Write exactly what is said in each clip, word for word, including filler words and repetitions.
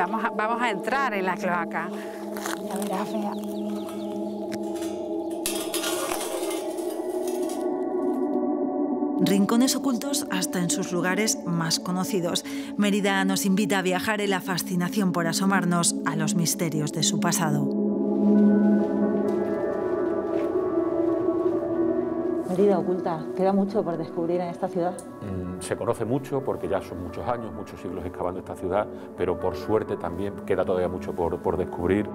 Vamos a, vamos a entrar en la cloaca. Ya verás, fea. Rincones ocultos hasta en sus lugares más conocidos. Mérida nos invita a viajar en la fascinación por asomarnos a los misterios de su pasado. Mérida oculta, ¿queda mucho por descubrir en esta ciudad? Mm, se conoce mucho porque ya son muchos años, muchos siglos excavando esta ciudad, pero por suerte también queda todavía mucho por, por descubrir.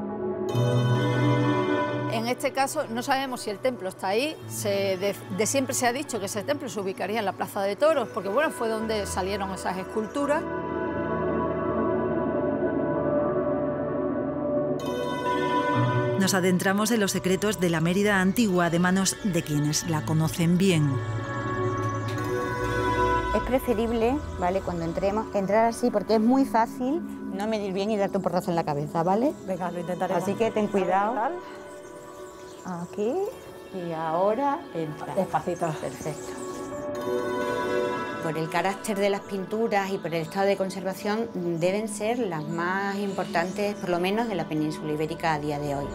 En este caso no sabemos si el templo está ahí. Se, de, de siempre se ha dicho que ese templo se ubicaría en la Plaza de Toros, porque bueno, fue donde salieron esas esculturas. Nos adentramos en los secretos de la Mérida antigua de manos de quienes la conocen bien. Es preferible, ¿vale?, cuando entremos, entrar así porque es muy fácil no medir bien y darte un porrazo en la cabeza, ¿vale? Venga, lo intentaremos. Así que ten cuidado. Aquí y ahora entra. Despacito. Perfecto. Por el carácter de las pinturas y por el estado de conservación deben ser las más importantes, por lo menos de la península ibérica a día de hoy.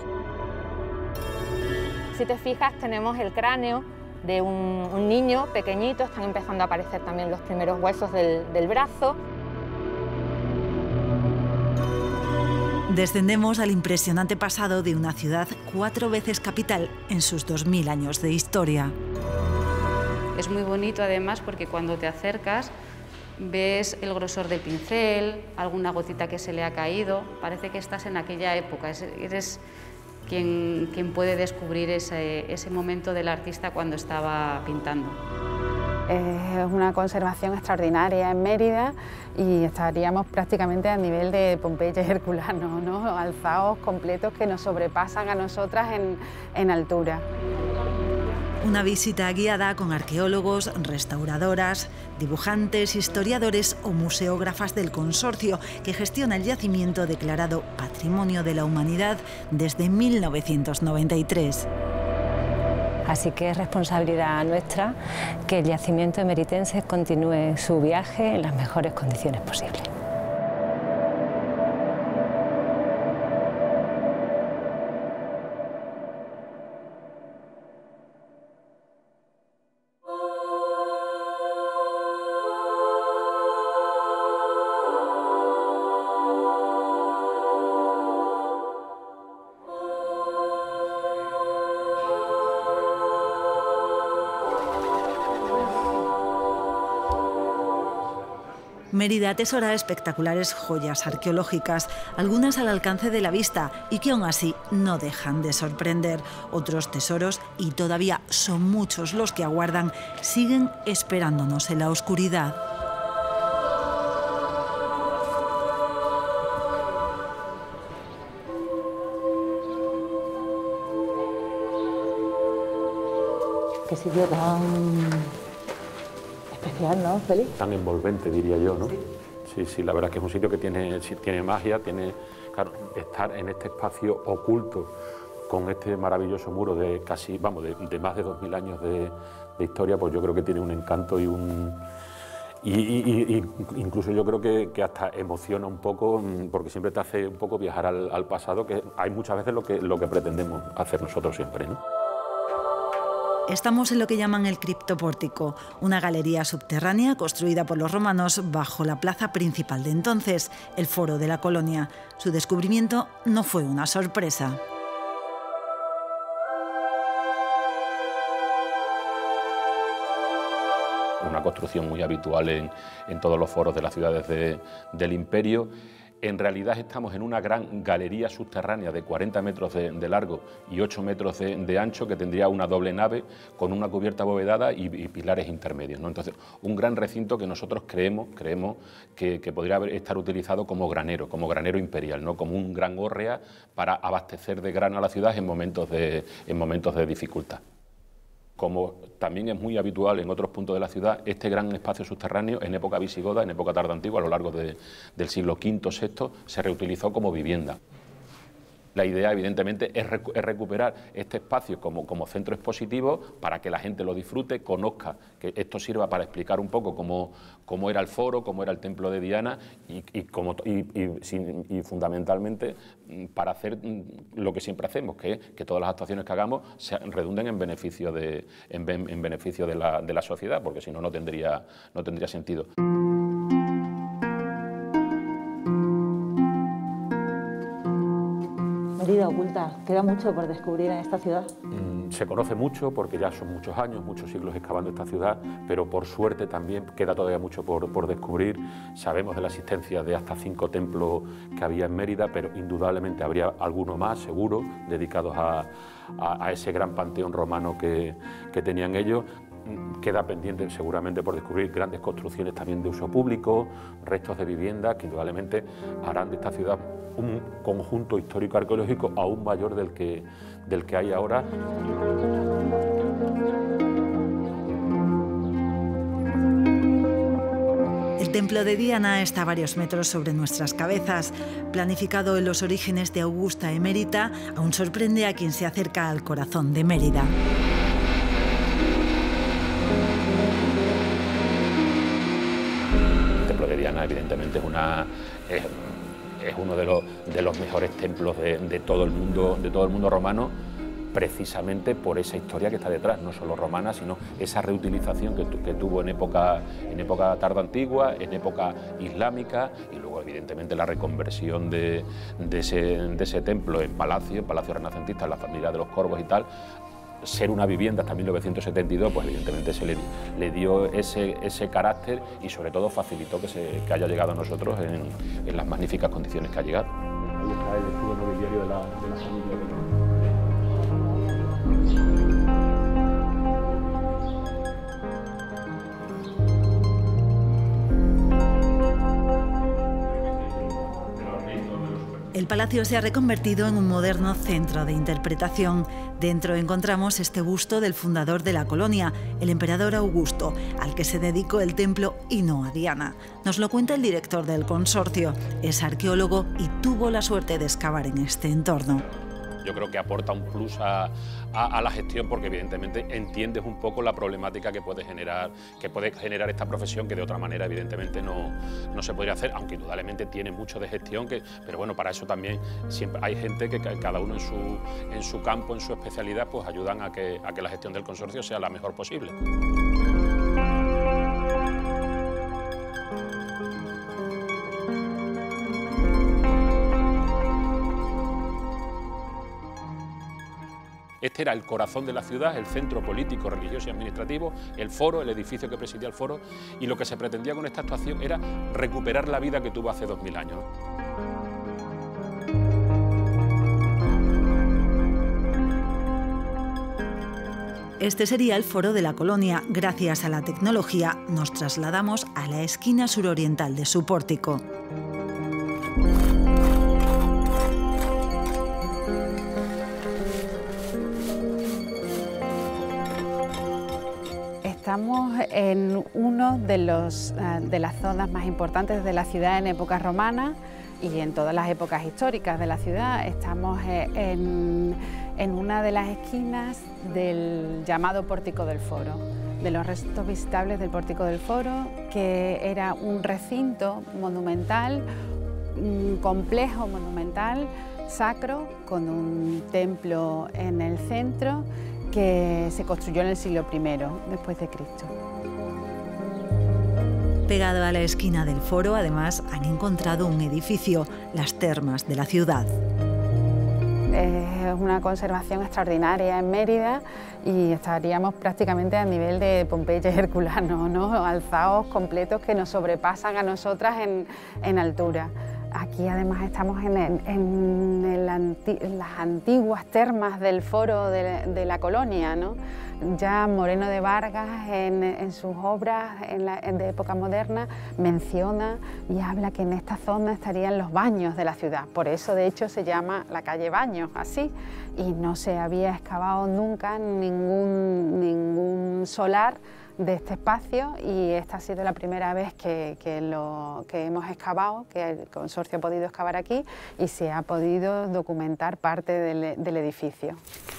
Si te fijas, tenemos el cráneo de un, un niño pequeñito, están empezando a aparecer también los primeros huesos del, del brazo. Descendemos al impresionante pasado de una ciudad cuatro veces capital en sus dos mil años de historia. Es muy bonito además porque cuando te acercas ves el grosor del pincel, alguna gotita que se le ha caído, parece que estás en aquella época, eres quien, quien puede descubrir ese, ese momento del artista cuando estaba pintando. Es una conservación extraordinaria en Mérida y estaríamos prácticamente a nivel de Pompeya y Herculano, ¿no? Alzados completos que nos sobrepasan a nosotras en, en altura. Una visita guiada con arqueólogos, restauradoras, dibujantes, historiadores o museógrafas del consorcio que gestiona el yacimiento declarado Patrimonio de la Humanidad desde mil novecientos noventa y tres. Así que es responsabilidad nuestra que el yacimiento emeritense continúe su viaje en las mejores condiciones posibles. Mérida atesora espectaculares joyas arqueológicas, algunas al alcance de la vista y que aún así no dejan de sorprender. Otros tesoros, y todavía son muchos los que aguardan, siguen esperándonos en la oscuridad. Qué sitio tan especial, ¿no, Félix? Tan envolvente, diría yo, ¿no? Sí, sí, sí, la verdad es que es un sitio que tiene, tiene magia, tiene, claro, estar en este espacio oculto con este maravilloso muro de casi, vamos, de, de más de dos mil años de, de historia, pues yo creo que tiene un encanto y un... Y, y, y incluso yo creo que, que hasta emociona un poco, porque siempre te hace un poco viajar al, al pasado, que hay muchas veces lo que, lo que pretendemos hacer nosotros siempre, ¿no? Estamos en lo que llaman el criptopórtico, una galería subterránea construida por los romanos bajo la plaza principal de entonces, el Foro de la Colonia. Su descubrimiento no fue una sorpresa. Una construcción muy habitual en, en todos los foros de las ciudades de, del imperio. En realidad estamos en una gran galería subterránea de cuarenta metros de, de largo y ocho metros de, de ancho, que tendría una doble nave con una cubierta abovedada y, y pilares intermedios, ¿no? Entonces, un gran recinto que nosotros creemos, creemos que, que podría haber, estar utilizado como granero, como granero imperial, ¿no? Como un gran hórrea para abastecer de grano a la ciudad en momentos de, en momentos de dificultad. Como también es muy habitual en otros puntos de la ciudad, este gran espacio subterráneo en época visigoda, en época tardantigua, a lo largo de, del siglo quinto, sexto, se reutilizó como vivienda. La idea, evidentemente, es, recu es recuperar este espacio como, como centro expositivo para que la gente lo disfrute, conozca, que esto sirva para explicar un poco cómo, cómo era el foro, cómo era el templo de Diana y, y, como, y, y, y, y fundamentalmente para hacer lo que siempre hacemos, que es que todas las actuaciones que hagamos se redunden en beneficio de, en, en beneficio de la, de la sociedad, porque si no, no tendría, no tendría sentido. Mérida oculta, queda mucho por descubrir en esta ciudad. Mm, se conoce mucho porque ya son muchos años, muchos siglos excavando esta ciudad, pero por suerte también queda todavía mucho por, por descubrir. Sabemos de la existencia de hasta cinco templos que había en Mérida, pero indudablemente habría alguno más, seguro, dedicados a, a, a ese gran panteón romano que, que tenían ellos. Queda pendiente seguramente por descubrir grandes construcciones también de uso público, restos de viviendas que indudablemente harán de esta ciudad un conjunto histórico-arqueológico aún mayor del que, del que hay ahora. El templo de Diana está a varios metros sobre nuestras cabezas. Planificado en los orígenes de Augusta Emérita, aún sorprende a quien se acerca al corazón de Mérida. El templo de Diana, evidentemente, es, una, es, es uno de los, de los mejores templos de, de, todo el mundo, de todo el mundo romano, precisamente por esa historia que está detrás, no solo romana, sino esa reutilización que, tu, que tuvo en época, en época tardoantigua, en época islámica, y luego evidentemente la reconversión de, de, ese, de ese templo en palacio, en palacio renacentista, en la familia de los Corvos y tal. Ser una vivienda hasta mil novecientos setenta y dos, pues evidentemente se le, le dio ese, ese carácter y sobre todo facilitó que, se, que haya llegado a nosotros en, en las magníficas condiciones que ha llegado. Ahí está el escudo nobiliario de la, de la familia. El palacio se ha reconvertido en un moderno centro de interpretación. Dentro encontramos este busto del fundador de la colonia, el emperador Augusto, al que se dedicó el templo y no a Diana. Nos lo cuenta el director del consorcio. Es arqueólogo y tuvo la suerte de excavar en este entorno. Yo creo que aporta un plus a, a, a la gestión porque evidentemente entiendes un poco la problemática que puede generar, que puede generar esta profesión que de otra manera evidentemente no, no se podría hacer, aunque indudablemente tiene mucho de gestión, que, pero bueno, para eso también siempre hay gente que cada uno en su, en su campo, en su especialidad, pues ayudan a que, a que la gestión del consorcio sea la mejor posible. Este era el corazón de la ciudad, el centro político, religioso y administrativo, el foro, el edificio que presidía el foro, y lo que se pretendía con esta actuación era recuperar la vida que tuvo hace dos mil años. Este sería el foro de la colonia. Gracias a la tecnología nos trasladamos a la esquina suroriental de su pórtico. Estamos en uno de, los, de las zonas más importantes de la ciudad en época romana y en todas las épocas históricas de la ciudad. Estamos en, en una de las esquinas del llamado Pórtico del Foro, de los restos visitables del Pórtico del Foro, que era un recinto monumental, un complejo monumental, sacro, con un templo en el centro, que se construyó en el siglo primero después de Cristo. Pegado a la esquina del foro, además, han encontrado un edificio, las termas de la ciudad. Es una conservación extraordinaria en Mérida y estaríamos prácticamente a nivel de Pompeya y Herculano, ¿no? Alzaos completos que nos sobrepasan a nosotras en, en altura. Aquí además estamos en, el, en, el anti, en las antiguas termas del foro de, de la colonia, ¿no? Ya Moreno de Vargas en, en sus obras en la, en de época moderna menciona y habla que en esta zona estarían los baños de la ciudad. Por eso de hecho se llama la calle Baños, así, y no se había excavado nunca ningún, ningún solar de este espacio, y esta ha sido la primera vez que, que, lo, que hemos excavado, que el consorcio ha podido excavar aquí y se ha podido documentar parte del, del edificio.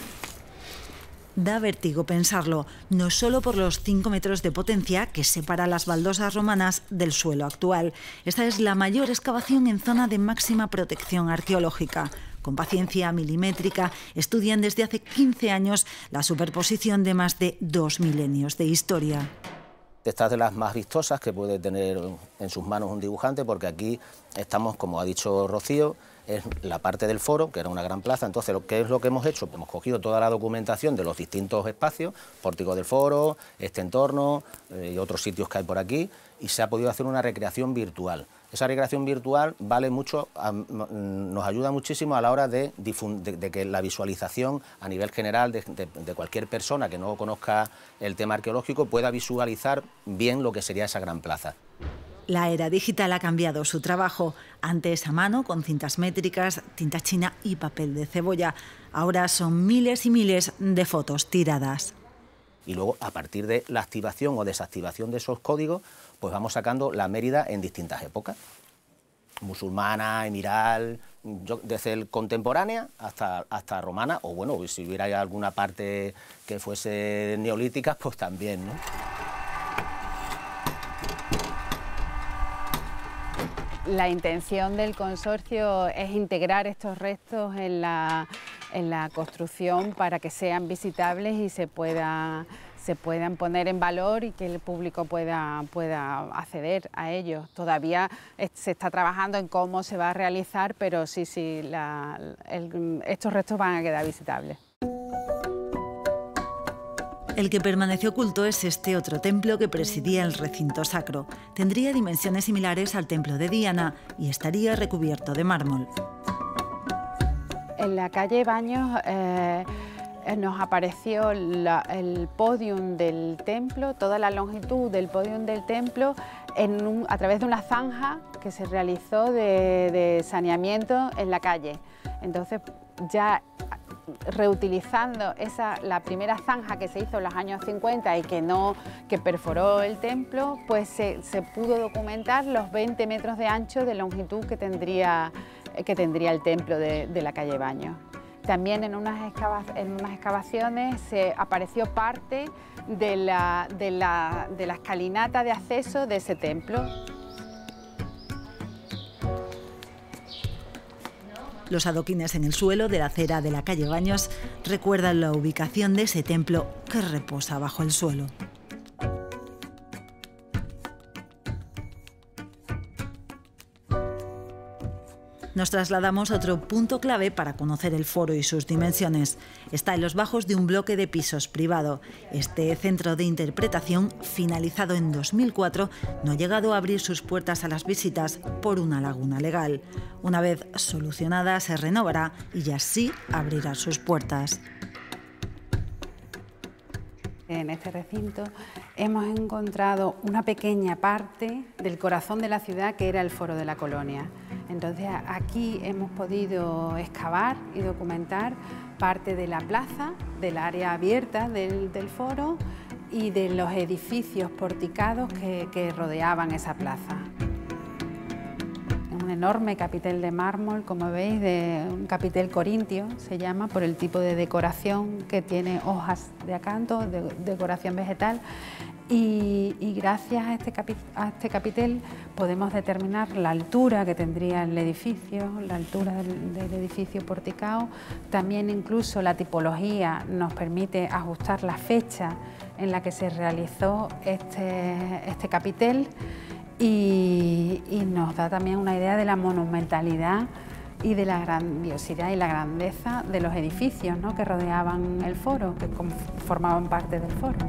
Da vértigo pensarlo, no solo por los cinco metros de potencia que separa las baldosas romanas del suelo actual. Esta es la mayor excavación en zona de máxima protección arqueológica. Con paciencia milimétrica, estudian desde hace quince años la superposición de más de dos milenios de historia. Esta es de las más vistosas que puede tener en sus manos un dibujante, porque aquí estamos, como ha dicho Rocío, es la parte del foro, que era una gran plaza. Entonces, ¿qué es lo que hemos hecho? Hemos cogido toda la documentación de los distintos espacios, pórtico del foro, este entorno eh, y otros sitios que hay por aquí, y se ha podido hacer una recreación virtual. Esa recreación virtual vale mucho, a, nos ayuda muchísimo a la hora de, de, de que la visualización a nivel general de, de, de cualquier persona que no conozca el tema arqueológico pueda visualizar bien lo que sería esa gran plaza. La era digital ha cambiado su trabajo. Antes a mano, con cintas métricas, tinta china y papel de cebolla. Ahora son miles y miles de fotos tiradas. Y luego, a partir de la activación o desactivación de esos códigos, pues vamos sacando la Mérida en distintas épocas. Musulmana, emiral, yo, desde el contemporánea hasta, hasta romana, o bueno, si hubiera alguna parte que fuese neolítica, pues también, ¿no? La intención del consorcio es integrar estos restos en la, en la construcción para que sean visitables y se, pueda, se puedan poner en valor y que el público pueda, pueda acceder a ellos. Todavía se está trabajando en cómo se va a realizar, pero sí, sí, la, el, estos restos van a quedar visitables. El que permaneció oculto es este otro templo que presidía el recinto sacro. Tendría dimensiones similares al templo de Diana y estaría recubierto de mármol. En la calle Baños eh, nos apareció la, el podium del templo, toda la longitud del podium del templo en un, a través de una zanja que se realizó de, de saneamiento en la calle. Entonces ya reutilizando esa, la primera zanja que se hizo en los años cincuenta y que, no, que perforó el templo, pues se, se pudo documentar los veinte metros de ancho de longitud que tendría, que tendría el templo de, de la calle Baños. También en unas, excava, en unas excavaciones se apareció parte de la, de, la, de la escalinata de acceso de ese templo. Los adoquines en el suelo de la acera de la calle Baños recuerdan la ubicación de ese templo que reposa bajo el suelo. Nos trasladamos a otro punto clave para conocer el foro y sus dimensiones. Está en los bajos de un bloque de pisos privado. Este centro de interpretación, finalizado en dos mil cuatro, no ha llegado a abrir sus puertas a las visitas por una laguna legal. Una vez solucionada, se renovará y ya sí abrirá sus puertas. En este recinto hemos encontrado una pequeña parte del corazón de la ciudad que era el Foro de la Colonia. Entonces aquí hemos podido excavar y documentar parte de la plaza, del área abierta del, del foro y de los edificios porticados que, que rodeaban esa plaza. Un enorme capitel de mármol, como veis, de un capitel corintio, se llama, por el tipo de decoración que tiene hojas de acanto, de decoración vegetal. Y, y gracias a este, capi, a este capitel podemos determinar la altura que tendría el edificio, la altura del, del edificio porticado. También incluso la tipología nos permite ajustar la fecha en la que se realizó este, este capitel y, y nos da también una idea de la monumentalidad y de la grandiosidad y la grandeza de los edificios, ¿no?, que rodeaban el foro, que formaban parte del foro.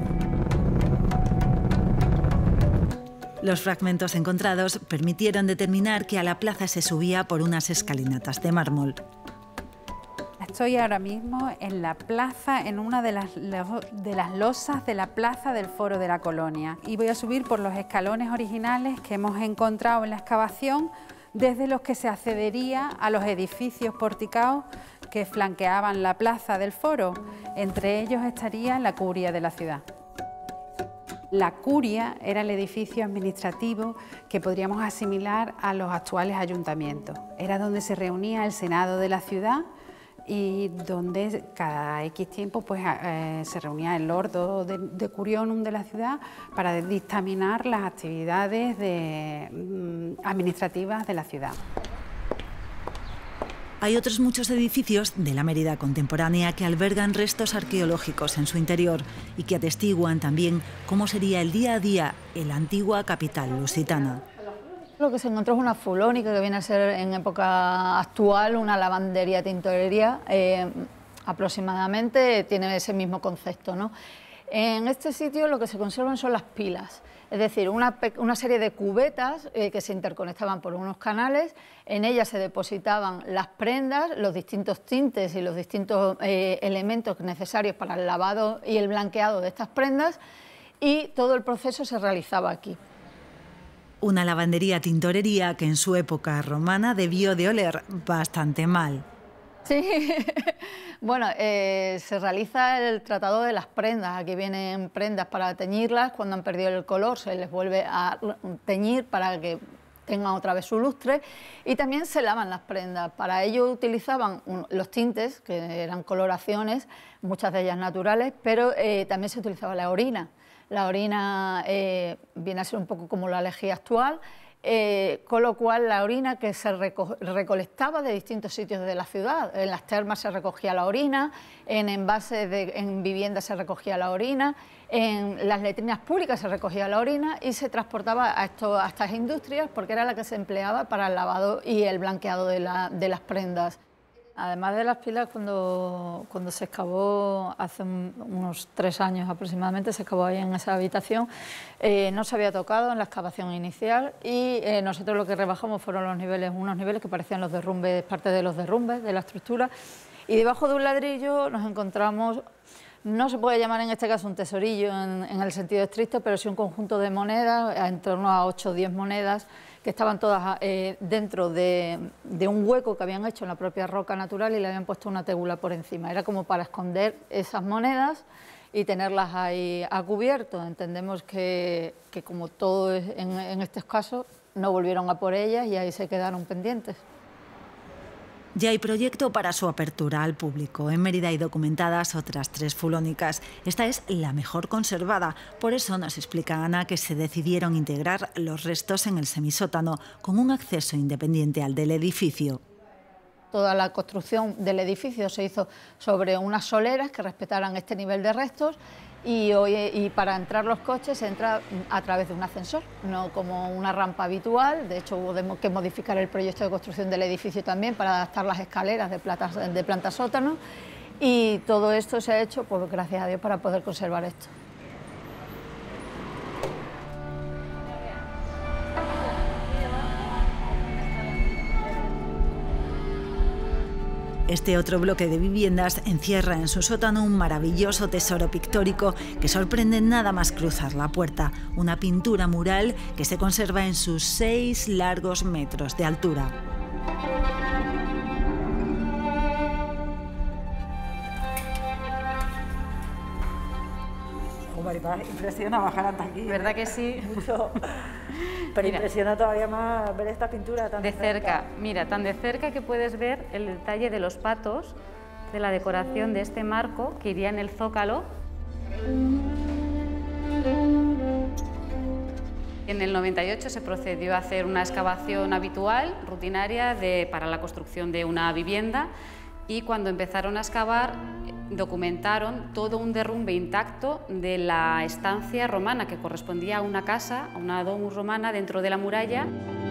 Los fragmentos encontrados permitieron determinar que a la plaza se subía por unas escalinatas de mármol. Estoy ahora mismo en la plaza, en una de las, de las losas de la plaza del Foro de la Colonia, y voy a subir por los escalones originales que hemos encontrado en la excavación, desde los que se accedería a los edificios porticados que flanqueaban la plaza del Foro. Entre ellos estaría la curia de la ciudad. La curia era el edificio administrativo que podríamos asimilar a los actuales ayuntamientos. Era donde se reunía el Senado de la ciudad y donde cada X tiempo pues, eh, se reunía el Ordo de, de Curionum de la ciudad para dictaminar las actividades de, mm, administrativas de la ciudad. Hay otros muchos edificios de la Mérida contemporánea que albergan restos arqueológicos en su interior y que atestiguan también cómo sería el día a día en la antigua capital lusitana. Lo que se encontró es una fulónica que viene a ser en época actual una lavandería tintorería, eh, aproximadamente tiene ese mismo concepto, ¿no? En este sitio lo que se conservan son las pilas, es decir, una, una serie de cubetas eh, que se interconectaban por unos canales, en ellas se depositaban las prendas, los distintos tintes y los distintos eh, elementos necesarios para el lavado y el blanqueado de estas prendas, y todo el proceso se realizaba aquí. Una lavandería tintorería que en su época romana debió de oler bastante mal. Sí, bueno, eh, se realiza el tratado de las prendas. Aquí vienen prendas para teñirlas, cuando han perdido el color se les vuelve a teñir para que tengan otra vez su lustre, y también se lavan las prendas. Para ello utilizaban un, los tintes, que eran coloraciones, muchas de ellas naturales, pero eh, también se utilizaba la orina. La orina eh, viene a ser un poco como la lejía actual, eh, con lo cual la orina que se reco recolectaba de distintos sitios de la ciudad. En las termas se recogía la orina, en envases de, en viviendas se recogía la orina, en las letrinas públicas se recogía la orina y se transportaba a, esto, a estas industrias porque era la que se empleaba para el lavado y el blanqueado de, la, de las prendas. Además de las pilas, cuando, cuando se excavó hace un, unos tres años aproximadamente, se excavó ahí en esa habitación, eh, no se había tocado en la excavación inicial y eh, nosotros lo que rebajamos fueron los niveles, unos niveles que parecían los derrumbes, parte de los derrumbes de la estructura, y debajo de un ladrillo nos encontramos, no se puede llamar en este caso un tesorillo en, en el sentido estricto, pero sí un conjunto de monedas, en torno a ocho o diez monedas, que estaban todas eh, dentro de, de un hueco que habían hecho en la propia roca natural y le habían puesto una tegula por encima. Era como para esconder esas monedas y tenerlas ahí a cubierto. Entendemos que, que como todo es en, en estos casos, no volvieron a por ellas y ahí se quedaron pendientes. Ya hay proyecto para su apertura al público. En Mérida hay documentadas otras tres fulónicas. Esta es la mejor conservada. Por eso nos explica Ana que se decidieron integrar los restos en el semisótano con un acceso independiente al del edificio. Toda la construcción del edificio se hizo sobre unas soleras que respetaran este nivel de restos y, hoy, y para entrar los coches se entra a través de un ascensor, no como una rampa habitual. De hecho, hubo que modificar el proyecto de construcción del edificio también para adaptar las escaleras de, plata, de planta sótano, y todo esto se ha hecho, pues gracias a Dios, para poder conservar esto. Este otro bloque de viviendas encierra en su sótano un maravilloso tesoro pictórico que sorprende nada más cruzar la puerta. Una pintura mural que se conserva en sus seis largos metros de altura. Maripaz, impresiona bajar hasta aquí. ¿Verdad que sí? Mucho. Pero mira, impresiona todavía más ver esta pintura tan de cerca. cerca. Mira, tan de cerca que puedes ver el detalle de los patos, de la decoración de este marco que iría en el zócalo. En el noventa y ocho se procedió a hacer una excavación habitual, rutinaria, de, para la construcción de una vivienda, y cuando empezaron a excavar documentaron todo un derrumbe intacto de la estancia romana que correspondía a una casa, a una domus romana dentro de la muralla.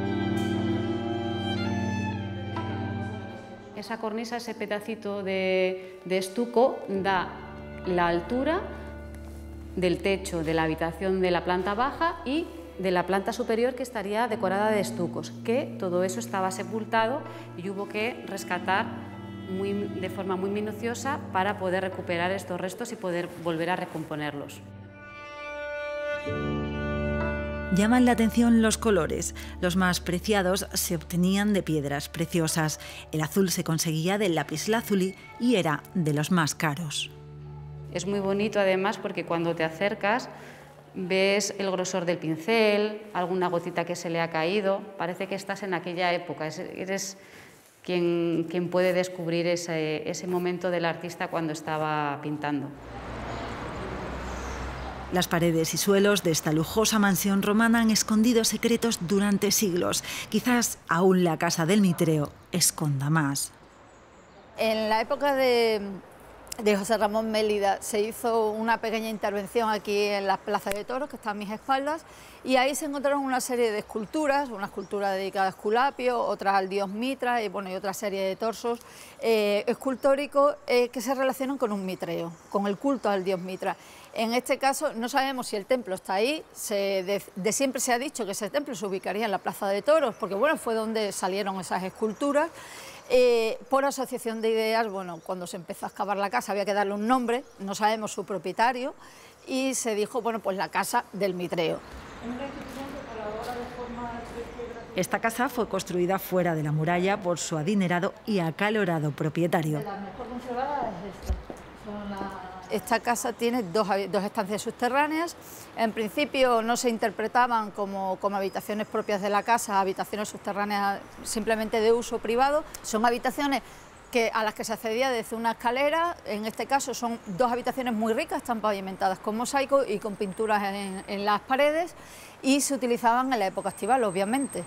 Esa cornisa, ese pedacito de, de estuco, da la altura del techo de la habitación de la planta baja y de la planta superior, que estaría decorada de estucos, que todo eso estaba sepultado y hubo que rescatar Muy, de forma muy minuciosa para poder recuperar estos restos y poder volver a recomponerlos. Llaman la atención los colores. Los más preciados se obtenían de piedras preciosas. El azul se conseguía del lapislázuli y era de los más caros. Es muy bonito además porque cuando te acercas ves el grosor del pincel, alguna gotita que se le ha caído, parece que estás en aquella época, eres quien, quien puede descubrir ese, ese momento del artista cuando estaba pintando. Las paredes y suelos de esta lujosa mansión romana han escondido secretos durante siglos. Quizás aún la casa del Mitreo esconda más. En la época de, de José Ramón Mélida se hizo una pequeña intervención aquí en la Plaza de Toros, que está a mis espaldas, y ahí se encontraron una serie de esculturas, una escultura dedicada a Esculapio, otra al dios Mitra y, bueno, y otra serie de torsos eh, escultóricos eh, que se relacionan con un mitreo, con el culto al dios Mitra. En este caso no sabemos si el templo está ahí, se, de, de siempre se ha dicho que ese templo se ubicaría en la Plaza de Toros, porque bueno, fue donde salieron esas esculturas. Eh, por asociación de ideas, bueno, cuando se empezó a excavar la casa había que darle un nombre, no sabemos su propietario, y se dijo, bueno, pues la casa del Mitreo. Esta casa fue construida fuera de la muralla por su adinerado y acalorado propietario. La mejor conservada es esta. Son la... Esta casa tiene dos, dos estancias subterráneas. En principio no se interpretaban como, como habitaciones propias de la casa, habitaciones subterráneas simplemente de uso privado. Son habitaciones que, a las que se accedía desde una escalera. En este caso son dos habitaciones muy ricas, están pavimentadas con mosaico y con pinturas en, en las paredes, y se utilizaban en la época estival, obviamente.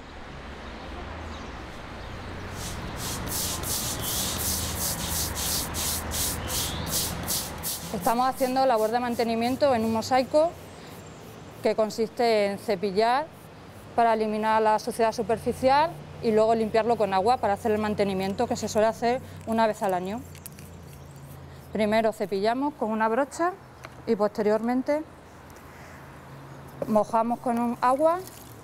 Estamos haciendo labor de mantenimiento en un mosaico que consiste en cepillar para eliminar la suciedad superficial y luego limpiarlo con agua para hacer el mantenimiento, que se suele hacer una vez al año. Primero cepillamos con una brocha y posteriormente mojamos con un agua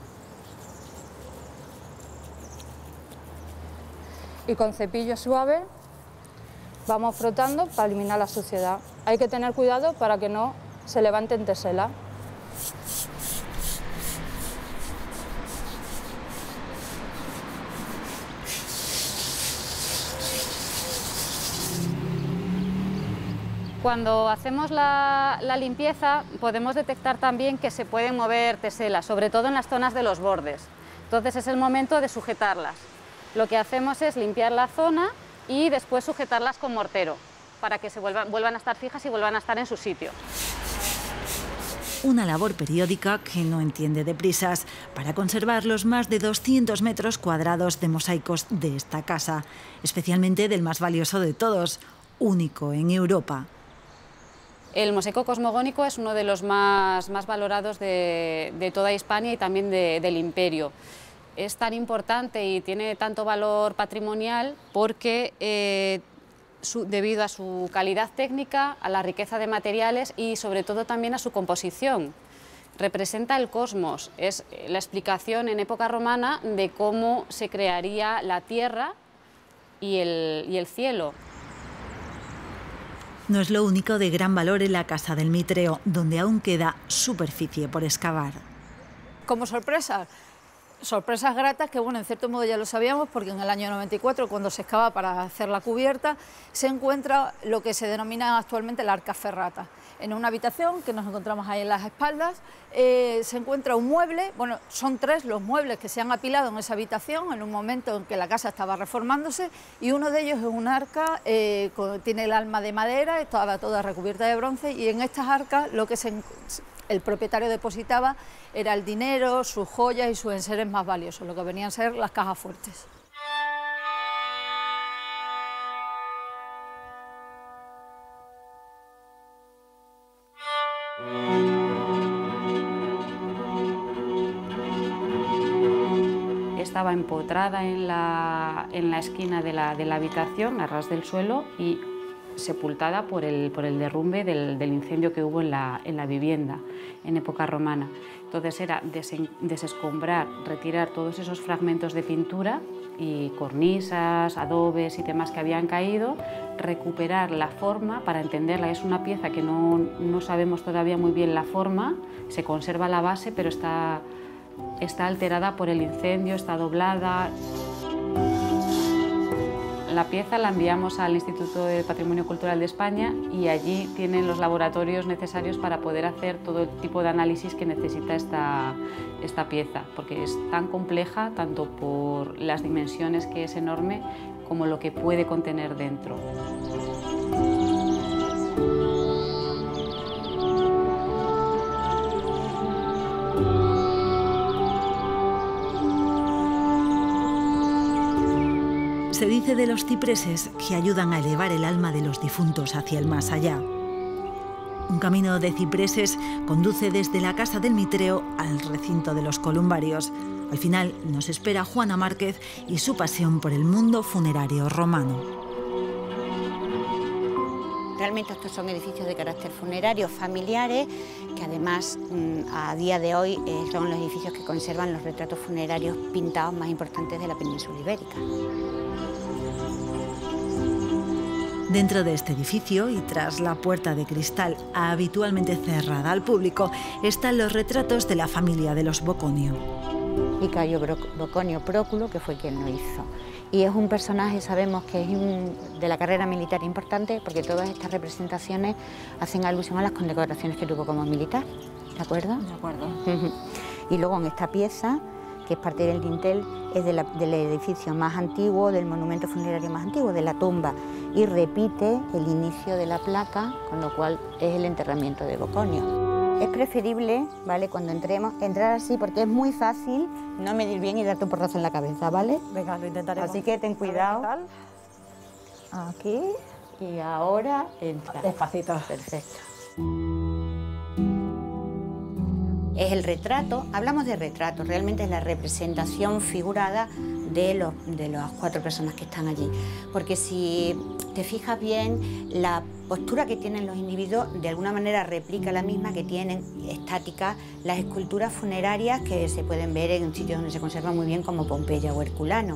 y con cepillo suave vamos frotando para eliminar la suciedad. Hay que tener cuidado para que no se levanten teselas. Cuando hacemos la, la limpieza podemos detectar también que se pueden mover teselas, sobre todo en las zonas de los bordes. Entonces es el momento de sujetarlas. Lo que hacemos es limpiar la zona y después sujetarlas con mortero para que se vuelvan, vuelvan a estar fijas y vuelvan a estar en su sitio. Una labor periódica que no entiende de prisas para conservar los más de doscientos metros cuadrados de mosaicos de esta casa, especialmente del más valioso de todos, único en Europa. El mosaico cosmogónico es uno de los más, más valorados de, de toda Hispania y también de, del Imperio. Es tan importante y tiene tanto valor patrimonial porque eh, su, debido a su calidad técnica, a la riqueza de materiales y sobre todo también a su composición. Representa el cosmos, es la explicación en época romana de cómo se crearía la tierra y el, y el cielo. No es lo único de gran valor en la casa del Mitreo, donde aún queda superficie por excavar. Como sorpresa, sorpresas gratas que, bueno, en cierto modo ya lo sabíamos, porque en el año noventa y cuatro, cuando se excava para hacer la cubierta, se encuentra lo que se denomina actualmente la arca ferrata. En una habitación que nos encontramos ahí en las espaldas, eh, se encuentra un mueble, bueno, son tres los muebles que se han apilado en esa habitación en un momento en que la casa estaba reformándose, y uno de ellos es un arca, eh, con, tiene el alma de madera, estaba toda recubierta de bronce, y en estas arcas lo que se, el propietario depositaba era el dinero, sus joyas y sus enseres más valiosos, lo que venían a ser las cajas fuertes. Estaba empotrada en la, en la esquina de la, de la habitación, a ras del suelo, y sepultada por el, por el derrumbe del, del incendio que hubo en la, en la vivienda en época romana. Entonces era desen, desescombrar, retirar todos esos fragmentos de pintura y cornisas, adobes y demás que habían caído, recuperar la forma para entenderla. Es una pieza que no, no sabemos todavía muy bien la forma, se conserva la base, pero está, está alterada por el incendio, está doblada. la pieza, la enviamos al Instituto de Patrimonio Cultural de España y allí tienen los laboratorios necesarios para poder hacer todo el tipo de análisis que necesita esta, esta pieza, porque es tan compleja, tanto por las dimensiones, que es enorme, como lo que puede contener dentro. Se dice de los cipreses que ayudan a elevar el alma de los difuntos hacia el más allá. Un camino de cipreses conduce desde la Casa del Mitreo al recinto de los Columbarios. Al final nos espera Juana Márquez y su pasión por el mundo funerario romano. Realmente estos son edificios de carácter funerario familiares, que además a día de hoy son los edificios que conservan los retratos funerarios pintados más importantes de la península ibérica. Dentro de este edificio y tras la puerta de cristal habitualmente cerrada al público están los retratos de la familia de los Boconio. Y Cayo Boconio Próculo, que fue quien lo hizo. Y es un personaje, sabemos que es un, de la carrera militar importante, porque todas estas representaciones hacen alusión a las condecoraciones que tuvo como militar. ¿De acuerdo? De acuerdo. Y luego en esta pieza, que es parte del dintel, es de la, del edificio más antiguo, del monumento funerario más antiguo, de la tumba, y repite el inicio de la placa, con lo cual es el enterramiento de Boconio. Es preferible, ¿vale?, cuando entremos, entrar así, porque es muy fácil no medir bien y darte un porrazo en la cabeza, ¿vale? Venga, lo intentaremos. Así que ten cuidado. Aquí, y ahora entra. Despacito. Perfecto. Es el retrato, hablamos de retrato, realmente es la representación figurada de, los, de las cuatro personas que están allí. Porque si te fijas bien, la postura que tienen los individuos de alguna manera replica la misma que tienen estática las esculturas funerarias que se pueden ver en sitios donde se conservan muy bien, como Pompeya o Herculano.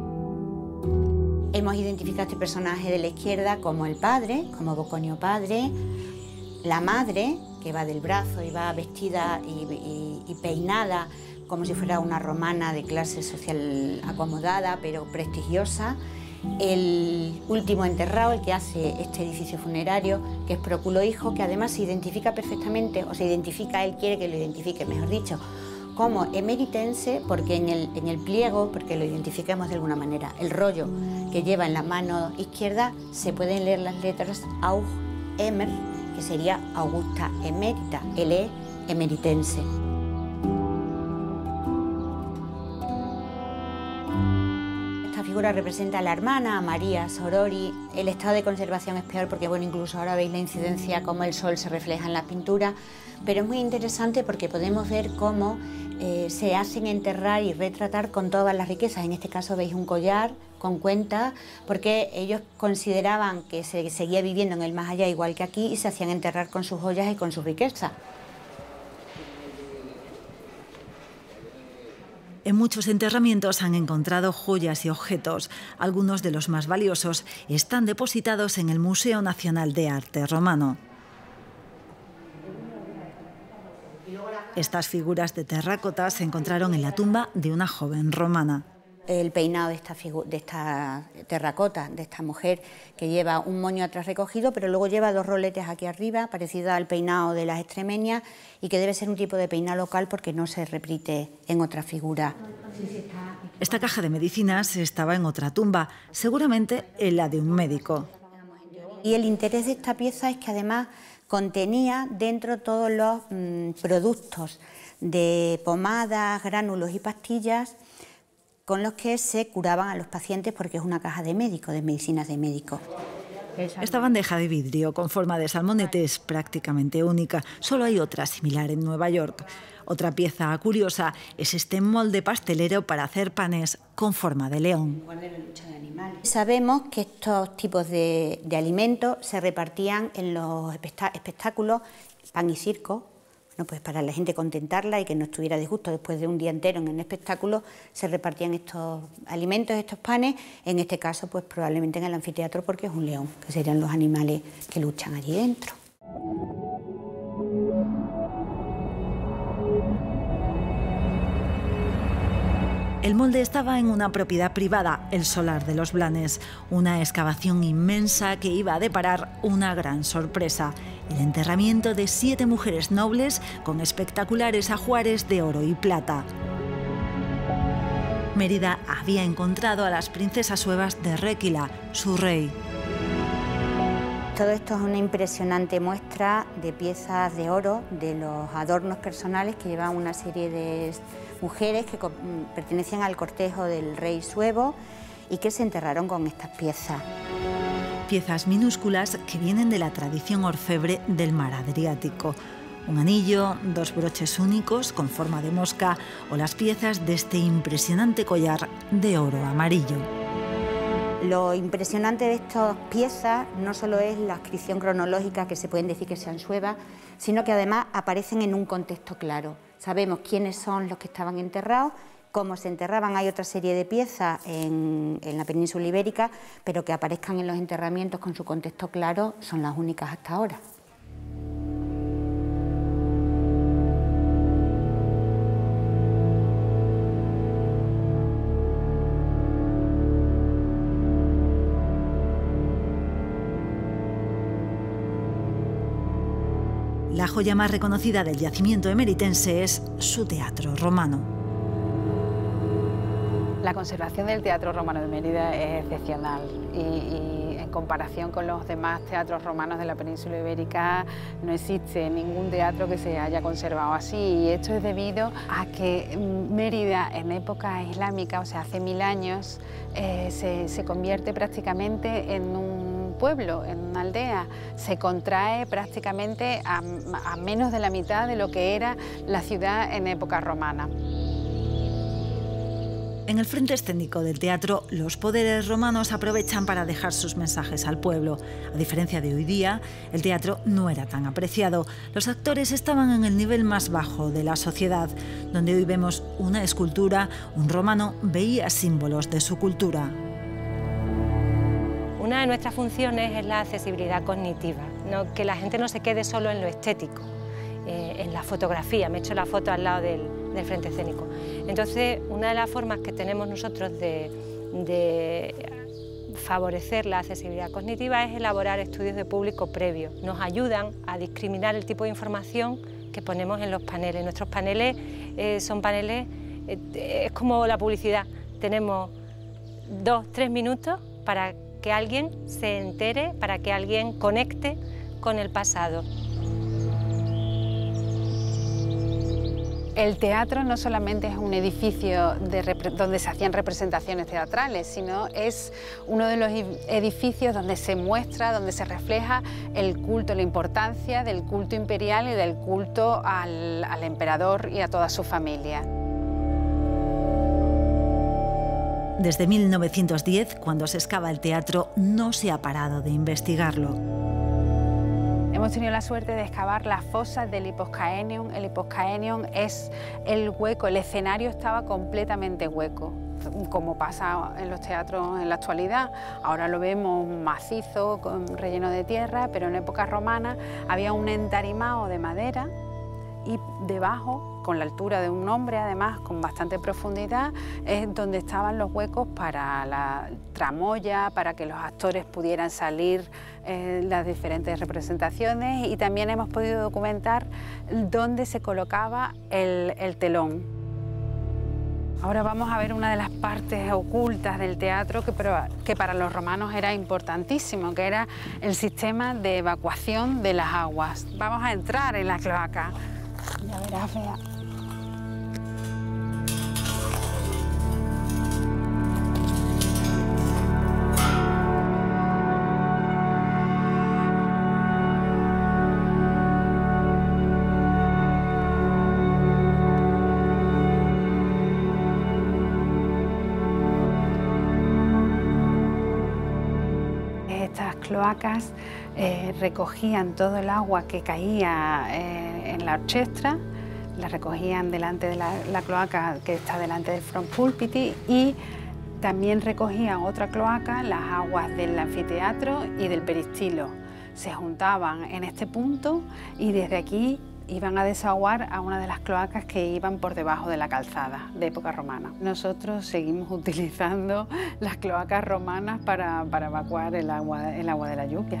Hemos identificado a este personaje de la izquierda como el padre, como Boconio padre, la madre, que va del brazo y va vestida y, y, y peinada como si fuera una romana de clase social acomodada, pero prestigiosa. El último enterrado, el que hace este edificio funerario, que es Próculo hijo, que además se identifica perfectamente, o se identifica, él quiere que lo identifique, mejor dicho, como emeritense, porque en el, en el pliego, porque lo identifiquemos de alguna manera, el rollo que lleva en la mano izquierda, se pueden leer las letras Aug Emer, que sería Augusta Emérita, él es emeritense. Esta figura representa a la hermana, a María Sorori. El estado de conservación es peor porque, bueno, incluso ahora veis la incidencia, cómo el sol se refleja en la pintura, pero es muy interesante porque podemos ver cómo eh, se hacen enterrar y retratar con todas las riquezas. En este caso veis un collar con cuentas, porque ellos consideraban que se seguía viviendo en el más allá igual que aquí y se hacían enterrar con sus joyas y con su riqueza. En muchos enterramientos han encontrado joyas y objetos. Algunos de los más valiosos están depositados en el Museo Nacional de Arte Romano. Estas figuras de terracota se encontraron en la tumba de una joven romana. El peinado de esta, de esta terracota, de esta mujer, que lleva un moño atrás recogido, pero luego lleva dos roletes aquí arriba, parecido al peinado de las extremeñas, y que debe ser un tipo de peinado local porque no se repite en otra figura. Esta caja de medicinas estaba en otra tumba, seguramente en la de un médico. Y el interés de esta pieza es que además contenía dentro todos los mmm, productos de pomadas, gránulos y pastillas con los que se curaban a los pacientes, porque es una caja de médico, de medicinas de médico. Esta bandeja de vidrio con forma de salmonete es prácticamente única. Solo hay otra similar en Nueva York. Otra pieza curiosa es este molde pastelero para hacer panes con forma de león. Sabemos que estos tipos de, de alimentos se repartían en los espectáculos, pan y circo. Bueno, pues para la gente contentarla y que no estuviera disgusto después de un día entero en el espectáculo, se repartían estos alimentos, estos panes, en este caso pues probablemente en el anfiteatro, porque es un león, que serían los animales que luchan allí dentro. El molde estaba en una propiedad privada, el Solar de los Blanes, una excavación inmensa que iba a deparar una gran sorpresa: el enterramiento de siete mujeres nobles con espectaculares ajuares de oro y plata. Mérida había encontrado a las princesas suevas de Réquila, su rey. Todo esto es una impresionante muestra de piezas de oro, de los adornos personales que llevan una serie de mujeres que pertenecían al cortejo del rey suevo y que se enterraron con estas piezas. Piezas minúsculas que vienen de la tradición orfebre del mar Adriático. Un anillo, dos broches únicos con forma de mosca o las piezas de este impresionante collar de oro amarillo. Lo impresionante de estas piezas no solo es la adscripción cronológica, que se pueden decir que sean suevas, sino que además aparecen en un contexto claro. Sabemos quiénes son los que estaban enterrados, cómo se enterraban. Hay otra serie de piezas en, en la península ibérica, pero que aparezcan en los enterramientos con su contexto claro son las únicas hasta ahora. La joya más reconocida del yacimiento emeritense es su Teatro Romano. La conservación del Teatro Romano de Mérida es excepcional y, y en comparación con los demás teatros romanos de la península ibérica no existe ningún teatro que se haya conservado así, y esto es debido a que Mérida en época islámica, o sea hace mil años, eh, se, se convierte prácticamente en un pueblo, en una aldea. Se contrae prácticamente a, a menos de la mitad de lo que era la ciudad en época romana. En el frente escénico del teatro, los poderes romanos aprovechan para dejar sus mensajes al pueblo. A diferencia de hoy día, el teatro no era tan apreciado. Los actores estaban en el nivel más bajo de la sociedad, donde hoy vemos una escultura, un romano veía símbolos de su cultura. Una de nuestras funciones es la accesibilidad cognitiva, ¿no? Que la gente no se quede solo en lo estético, eh, en la fotografía. Me he hecho la foto al lado del, del frente escénico. Entonces, una de las formas que tenemos nosotros de, de favorecer la accesibilidad cognitiva es elaborar estudios de público previos. Nos ayudan a discriminar el tipo de información que ponemos en los paneles. Nuestros paneles eh, son paneles, eh, es como la publicidad. Tenemos dos, tres minutos para que alguien se entere, para que alguien conecte con el pasado. El teatro no solamente es un edificio de donde se hacían representaciones teatrales, sino es uno de los edificios donde se muestra, donde se refleja el culto, la importancia del culto imperial y del culto al, al emperador y a toda su familia. Desde mil novecientos diez, cuando se excava el teatro, no se ha parado de investigarlo. Hemos tenido la suerte de excavar las fosas del Hipposcaenium. El Hipposcaenium es el hueco, el escenario estaba completamente hueco, como pasa en los teatros en la actualidad. Ahora lo vemos macizo, con relleno de tierra, pero en época romana había un entarimado de madera y debajo, con la altura de un hombre, además con bastante profundidad, es donde estaban los huecos para la tramoya, para que los actores pudieran salir en las diferentes representaciones, y también hemos podido documentar dónde se colocaba el, el telón. Ahora vamos a ver una de las partes ocultas del teatro que, que para los romanos era importantísimo, que era el sistema de evacuación de las aguas. Vamos a entrar en la cloaca. Ya verás, vea. Estas cloacas eh, recogían todo el agua que caía eh, en la orchestra, la recogían delante de la, la cloaca que está delante del front pulpiti, y también recogían otra cloaca, las aguas del anfiteatro y del peristilo. Se juntaban en este punto y desde aquí iban a desaguar a una de las cloacas que iban por debajo de la calzada de época romana. Nosotros seguimos utilizando las cloacas romanas para, para evacuar el agua, el agua de la lluvia.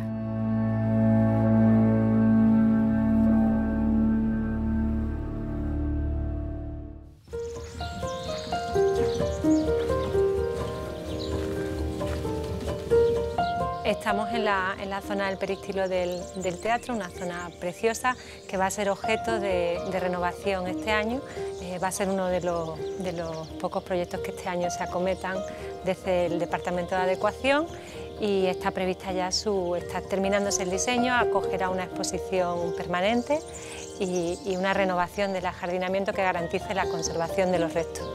Estamos en la, en la zona del peristilo del, del teatro, una zona preciosa que va a ser objeto de, de renovación este año. Eh, va a ser uno de los, de los pocos proyectos que este año se acometan desde el Departamento de Adecuación y está prevista ya su, está terminándose el diseño, acogerá una exposición permanente y, y una renovación del ajardinamiento que garantice la conservación de los restos.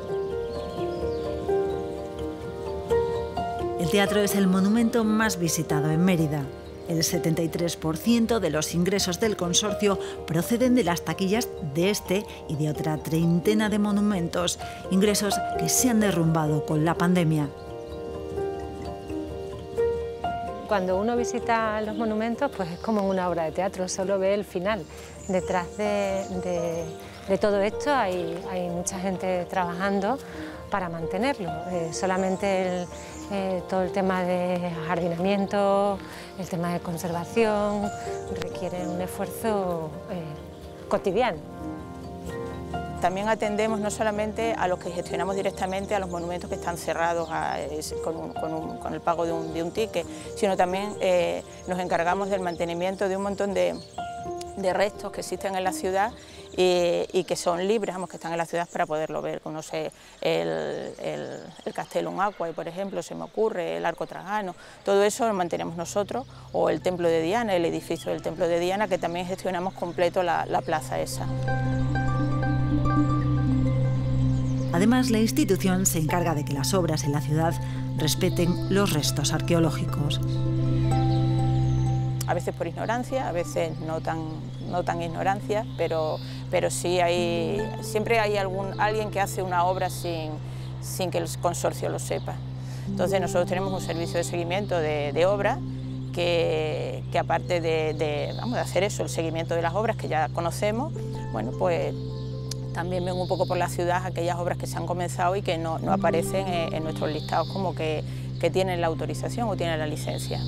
El teatro es el monumento más visitado en Mérida. El setenta y tres por ciento de los ingresos del consorcio proceden de las taquillas de este y de otra treintena de monumentos, ingresos que se han derrumbado con la pandemia. Cuando uno visita los monumentos, pues es como en una obra de teatro, solo ve el final. Detrás de, de, de todo esto hay, hay mucha gente trabajando para mantenerlo. Eh, solamente el, eh, todo el tema de jardinamiento, el tema de conservación, requiere un esfuerzo eh, cotidiano. También atendemos no solamente a los que gestionamos directamente a los monumentos que están cerrados a, es, con, un, con, un, con el pago de un, de un ticket, sino también eh, nos encargamos del mantenimiento de un montón de, de restos que existen en la ciudad y, y que son libres, vamos, que están en la ciudad para poderlo ver, como no sé, el, el, el Castellum Aquae, por ejemplo, se me ocurre, el Arco Trajano, todo eso lo mantenemos nosotros, o el Templo de Diana, el edificio del Templo de Diana, que también gestionamos completo la, la plaza esa. Además, la institución se encarga de que las obras en la ciudad respeten los restos arqueológicos. A veces por ignorancia, a veces no tan, no tan ignorancia, pero, pero sí hay, siempre hay algún, alguien que hace una obra sin, sin que el consorcio lo sepa. Entonces nosotros tenemos un servicio de seguimiento de, de obra que, que aparte de, de, vamos, de hacer eso, el seguimiento de las obras que ya conocemos, bueno, pues también ven un poco por la ciudad aquellas obras que se han comenzado y que no, no aparecen en, en nuestros listados como que, que tienen la autorización o tienen la licencia.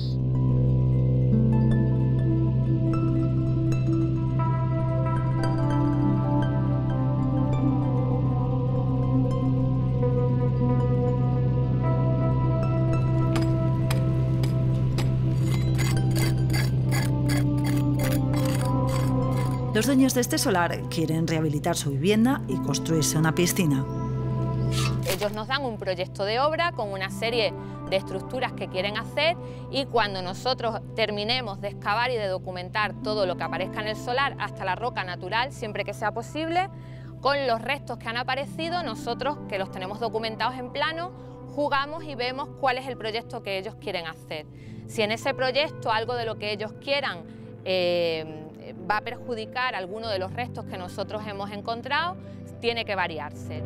Los dueños de este solar quieren rehabilitar su vivienda y construirse una piscina. Ellos nos dan un proyecto de obra con una serie de estructuras que quieren hacer y cuando nosotros terminemos de excavar y de documentar todo lo que aparezca en el solar hasta la roca natural, siempre que sea posible, con los restos que han aparecido, nosotros, que los tenemos documentados en plano, jugamos y vemos cuál es el proyecto que ellos quieren hacer. Si en ese proyecto algo de lo que ellos quieran eh, va a perjudicar alguno de los restos que nosotros hemos encontrado, tiene que variarse.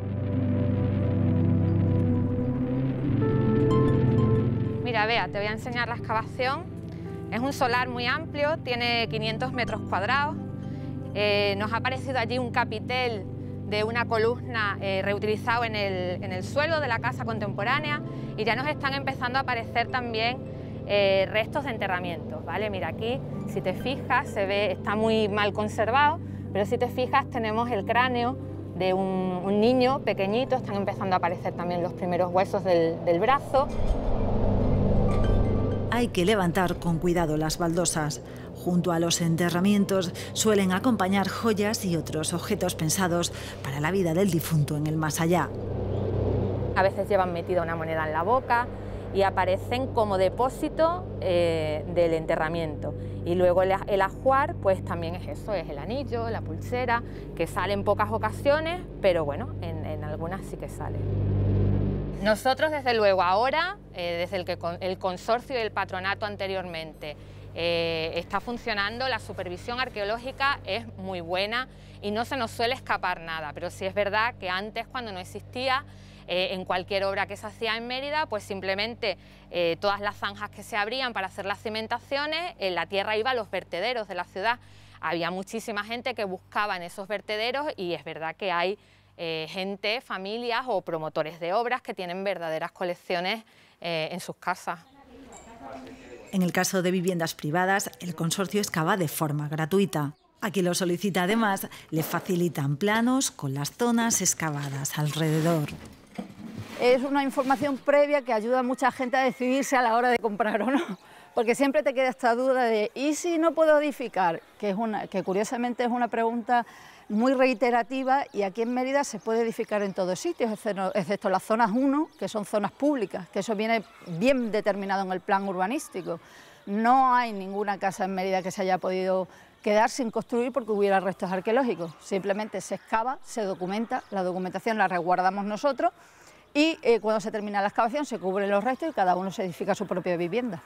Mira, Bea, te voy a enseñar la excavación. Es un solar muy amplio, tiene quinientos metros cuadrados. Eh, nos ha aparecido allí un capitel de una columna eh, reutilizado en el, en el suelo de la casa contemporánea y ya nos están empezando a aparecer también Eh, restos de enterramientos, ¿vale? Mira, aquí, si te fijas, se ve, está muy mal conservado, pero si te fijas tenemos el cráneo de un, un niño pequeñito, están empezando a aparecer también los primeros huesos del, del brazo. Hay que levantar con cuidado las baldosas. Junto a los enterramientos suelen acompañar joyas y otros objetos pensados para la vida del difunto en el más allá. A veces llevan metida una moneda en la boca y aparecen como depósito eh, del enterramiento. Y luego el, el ajuar, pues también es eso, es el anillo, la pulsera, que sale en pocas ocasiones, pero bueno, en, en algunas sí que sale. Nosotros, desde luego, ahora, eh, desde el, que, el consorcio y el patronato anteriormente, eh, está funcionando, la supervisión arqueológica es muy buena y no se nos suele escapar nada, pero sí es verdad que antes, cuando no existía, Eh, en cualquier obra que se hacía en Mérida, pues simplemente eh, todas las zanjas que se abrían para hacer las cimentaciones, en la tierra iba a los vertederos de la ciudad. había muchísima gente que buscaba en esos vertederos y es verdad que hay eh, gente, familias o promotores de obras que tienen verdaderas colecciones eh, en sus casas. En el caso de viviendas privadas, el consorcio excava de forma gratuita. A quien lo solicita, además, le facilitan planos con las zonas excavadas alrededor. Es una información previa que ayuda a mucha gente a decidirse a la hora de comprar o no, porque siempre te queda esta duda de ¿y si no puedo edificar? Que, es una, que curiosamente es una pregunta muy reiterativa y aquí en Mérida se puede edificar en todos sitios, excepto, excepto las zonas uno, que son zonas públicas, que eso viene bien determinado en el plan urbanístico. No hay ninguna casa en Mérida que se haya podido quedar sin construir porque hubiera restos arqueológicos, simplemente se excava, se documenta, la documentación la resguardamos nosotros y eh, cuando se termina la excavación se cubren los restos y cada uno se edifica su propia vivienda.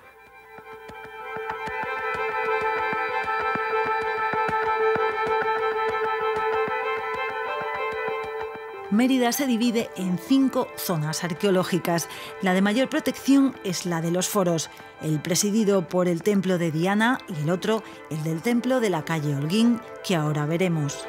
Mérida se divide en cinco zonas arqueológicas. La de mayor protección es la de los foros, el presidido por el templo de Diana y el otro, el del templo de la calle Holguín, que ahora veremos.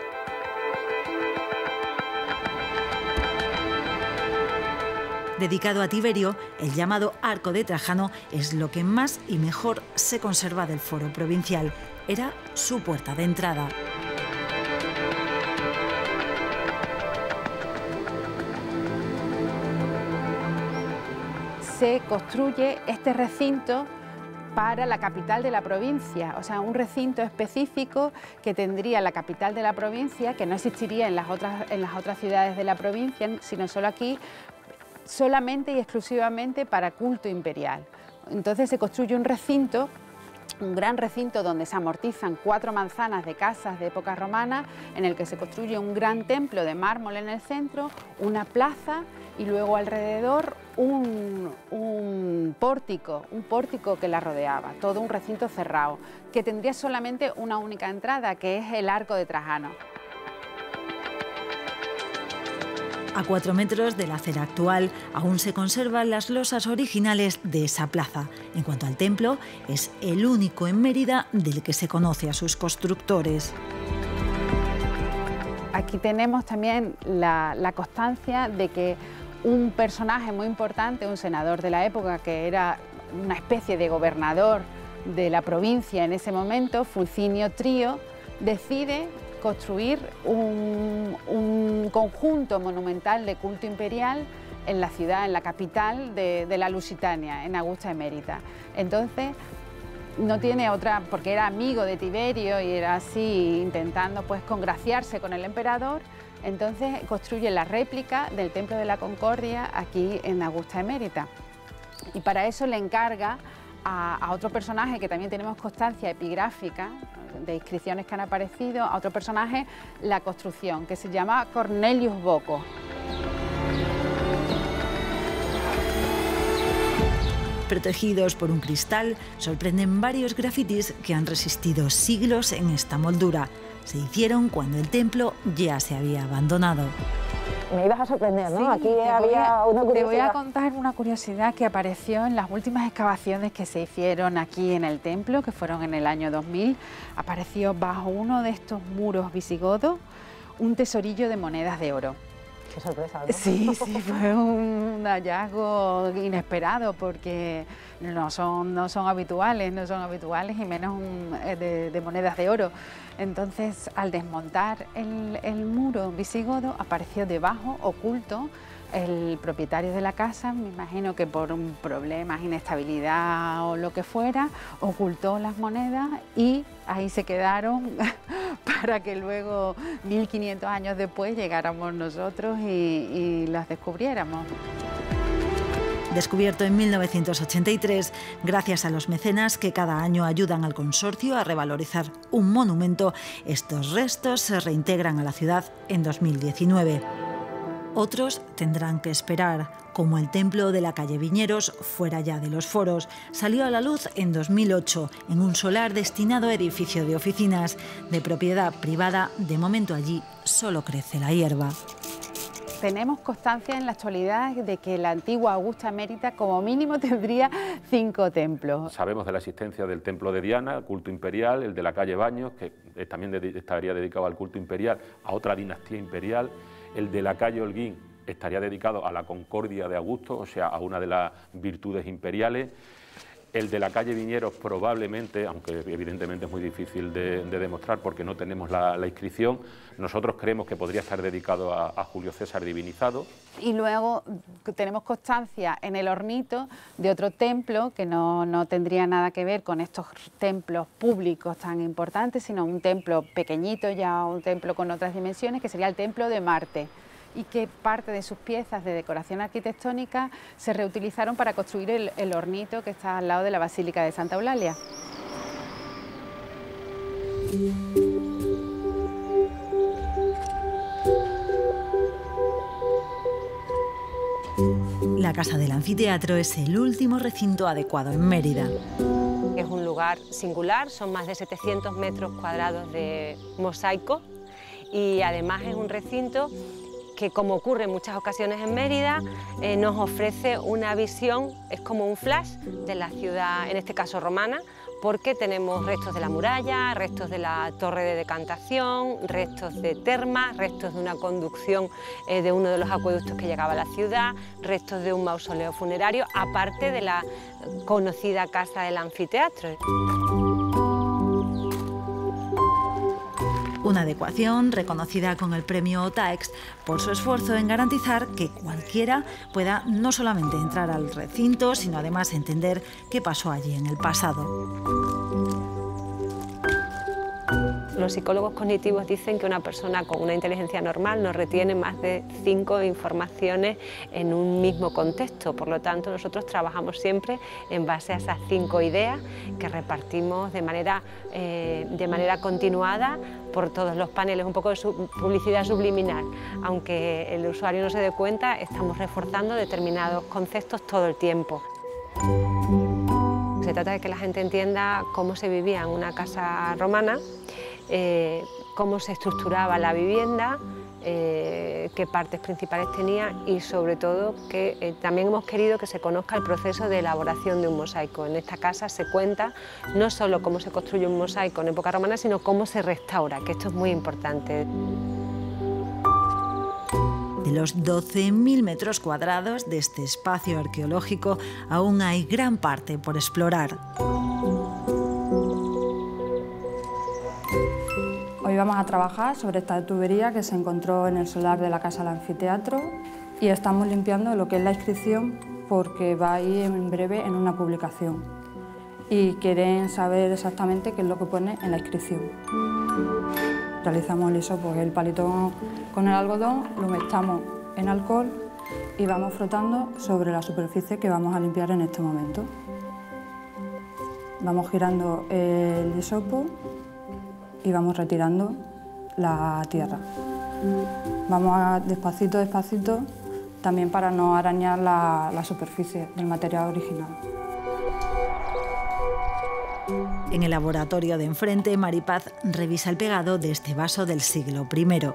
Dedicado a Tiberio, el llamado Arco de Trajano es lo que más y mejor se conserva del foro provincial. Era su puerta de entrada. Se construye este recinto para la capital de la provincia, o sea, un recinto específico que tendría la capital de la provincia, que no existiría en las otras, en las otras ciudades de la provincia, sino solo aquí, solamente y exclusivamente para culto imperial. Entonces se construye un recinto, un gran recinto donde se amortizan cuatro manzanas de casas de época romana, en el que se construye un gran templo de mármol en el centro, una plaza y luego alrededor un, un pórtico, un pórtico que la rodeaba, todo un recinto cerrado, que tendría solamente una única entrada, que es el Arco de Trajano. A cuatro metros de la acera actual aún se conservan las losas originales de esa plaza. En cuanto al templo, es el único en Mérida del que se conoce a sus constructores. Aquí tenemos también la, la constancia de que un personaje muy importante, un senador de la época, que era una especie de gobernador de la provincia en ese momento, Fulcinio Trío, decide construir un, un conjunto monumental de culto imperial en la ciudad, en la capital de, de la Lusitania, en Augusta Emérita. Entonces, no tiene otra, porque era amigo de Tiberio y era así, intentando pues congraciarse con el emperador, entonces construye la réplica del Templo de la Concordia aquí en Augusta Emérita. Y para eso le encarga a, a otro personaje que también tenemos constancia epigráfica, de inscripciones que han aparecido, a otro personaje la construcción, que se llama Cornelius Boco. Protegidos por un cristal, sorprenden varios grafitis que han resistido siglos en esta moldura. Se hicieron cuando el templo ya se había abandonado. Me ibas a sorprender, ¿no? Sí, Aquí te había a, una curiosidad. Te voy a contar una curiosidad que apareció en las últimas excavaciones que se hicieron aquí en el templo, que fueron en el año dos mil. Apareció bajo uno de estos muros visigodos un tesorillo de monedas de oro. Qué sorpresa, ¿no? Sí, sí, fue un hallazgo inesperado porque no son, no son habituales, no son habituales y menos un, de, de monedas de oro. Entonces, al desmontar el, el muro visigodo, apareció debajo, oculto, el propietario de la casa, me imagino que por un problemas, inestabilidad o lo que fuera, ocultó las monedas y ahí se quedaron para que luego, mil quinientos años después, llegáramos nosotros y, y las descubriéramos. Descubierto en mil novecientos ochenta y tres, gracias a los mecenas que cada año ayudan al consorcio a revalorizar un monumento, estos restos se reintegran a la ciudad en dos mil diecinueve. Otros tendrán que esperar, como el templo de la calle Viñeros, fuera ya de los foros. Salió a la luz en dos mil ocho, en un solar destinado a edificio de oficinas. De propiedad privada, de momento allí solo crece la hierba. tenemos constancia en la actualidad de que la antigua Augusta Mérida como mínimo tendría cinco templos. Sabemos de la existencia del templo de Diana, el culto imperial, el de la calle Baños, que también estaría dedicado al culto imperial, a otra dinastía imperial, el de la calle Holguín estaría dedicado a la concordia de Augusto, o sea, a una de las virtudes imperiales. El de la calle Viñeros probablemente, aunque evidentemente es muy difícil de, de demostrar porque no tenemos la, la inscripción, nosotros creemos que podría estar dedicado a, a Julio César divinizado. Y luego tenemos constancia en el Hornito de otro templo que no, no tendría nada que ver con estos templos públicos tan importantes, sino un templo pequeñito, ya un templo con otras dimensiones, que sería el templo de Marte, y que parte de sus piezas de decoración arquitectónica se reutilizaron para construir el, el Hornito que está al lado de la Basílica de Santa Eulalia. La Casa del Anfiteatro es el último recinto adecuado en Mérida. Es un lugar singular, son más de setecientos metros cuadrados de mosaico y además es un recinto que, como ocurre en muchas ocasiones en Mérida, eh, nos ofrece una visión, es como un flash de la ciudad, en este caso romana, porque tenemos restos de la muralla, restos de la torre de decantación, restos de termas, restos de una conducción eh, de uno de los acueductos que llegaba a la ciudad, restos de un mausoleo funerario, aparte de la conocida Casa del Anfiteatro. Una adecuación reconocida con el premio OTAEX por su esfuerzo en garantizar que cualquiera pueda no solamente entrar al recinto, sino además entender qué pasó allí en el pasado. Los psicólogos cognitivos dicen que una persona con una inteligencia normal no retiene más de cinco informaciones en un mismo contexto. Por lo tanto, nosotros trabajamos siempre en base a esas cinco ideas que repartimos de manera, eh, de manera continuada por todos los paneles, un poco de su publicidad subliminal. Aunque el usuario no se dé cuenta, estamos reforzando determinados conceptos todo el tiempo. Se trata de que la gente entienda cómo se vivía en una casa romana, eh, cómo se estructuraba la vivienda, eh, qué partes principales tenía y sobre todo que eh, también hemos querido que se conozca el proceso de elaboración de un mosaico. En esta casa se cuenta no solo cómo se construye un mosaico en época romana, sino cómo se restaura, que esto es muy importante. De los doce mil metros cuadrados de este espacio arqueológico, aún hay gran parte por explorar. Hoy vamos a trabajar sobre esta tubería que se encontró en el solar de la Casa del Anfiteatro y estamos limpiando lo que es la inscripción porque va a ir en breve en una publicación y quieren saber exactamente qué es lo que pone en la inscripción. Realizamos el hisopo, el palito con el algodón, lo mezclamos en alcohol y vamos frotando sobre la superficie que vamos a limpiar en este momento. Vamos girando el hisopo y vamos retirando la tierra. Vamos a, despacito, despacito, también para no arañar la, la superficie del material original. En el laboratorio de enfrente, Maripaz revisa el pegado de este vaso del siglo primero.